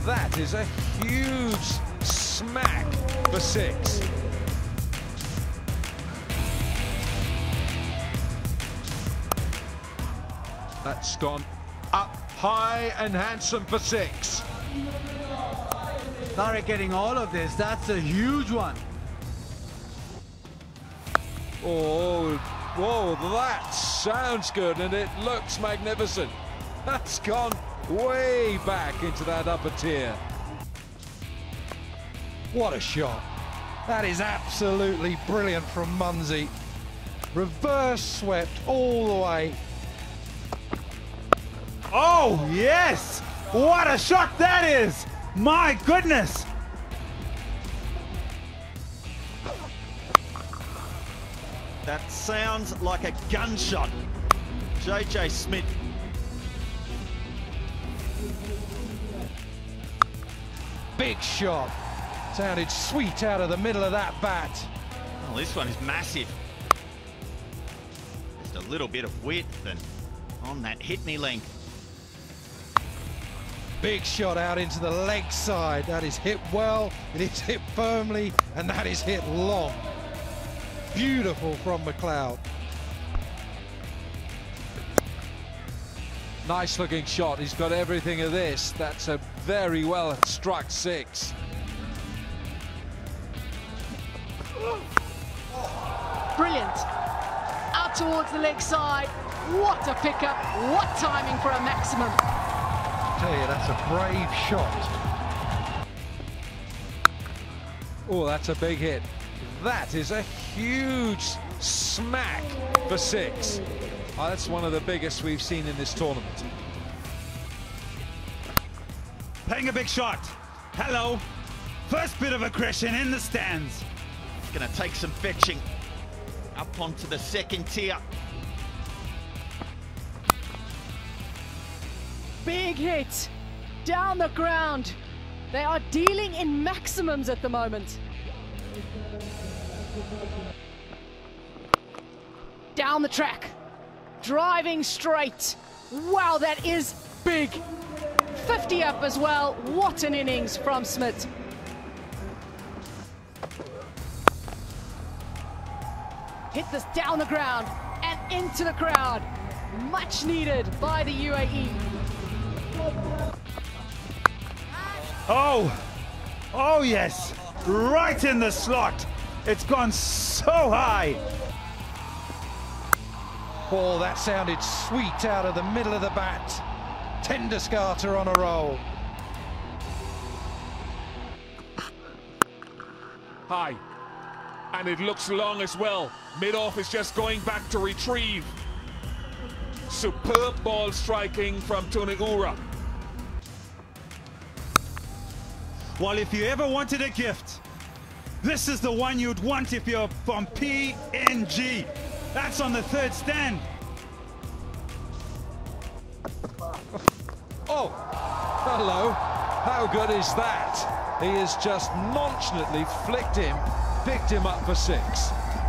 That is a huge smack for 6. That's gone up high and handsome for 6. Tarek getting all of this. That's a huge one. Oh, whoa, that sounds good and it looks magnificent. That's gone way back into that upper tier. What a shot. That is absolutely brilliant from Munsey. Reverse swept all the way. Oh, yes! What a shot that is! My goodness! That sounds like a gunshot. JJ Smith. Big shot. Sounded sweet out of the middle of that bat. Oh, this one is massive. Just a little bit of width and on that hit me length. Big shot out into the leg side. That is hit well, it is hit firmly, and that is hit long. Beautiful from McLeod. Nice looking shot. He's got everything of this. That's a very well struck 6. Brilliant. Out towards the leg side. What a pickup. What timing for a maximum. I tell you, that's a brave shot. Oh, that's a big hit. That is a huge smack for 6. Oh, that's one of the biggest we've seen in this tournament. Playing a big shot. Hello. First bit of aggression in the stands. It's going to take some fetching up onto the second tier. Big hit. Down the ground. They are dealing in maximums at the moment. Down the track. Driving straight. Wow, that is big. 50 up as well. What an innings from Smith. Hit this down the ground and into the crowd. Much needed by the UAE. Oh yes, right in the slot. It's gone so high. Oh, that sounded sweet out of the middle of the bat. Tender scatter on a roll. High. And it looks long as well. Mid-off is just going back to retrieve. Superb ball striking from Tuneura. Well, if you ever wanted a gift, this is the one you'd want if you're from PNG. That's on the third stand. Oh, hello. How good is that? He has just nonchalantly flicked him, picked him up for 6.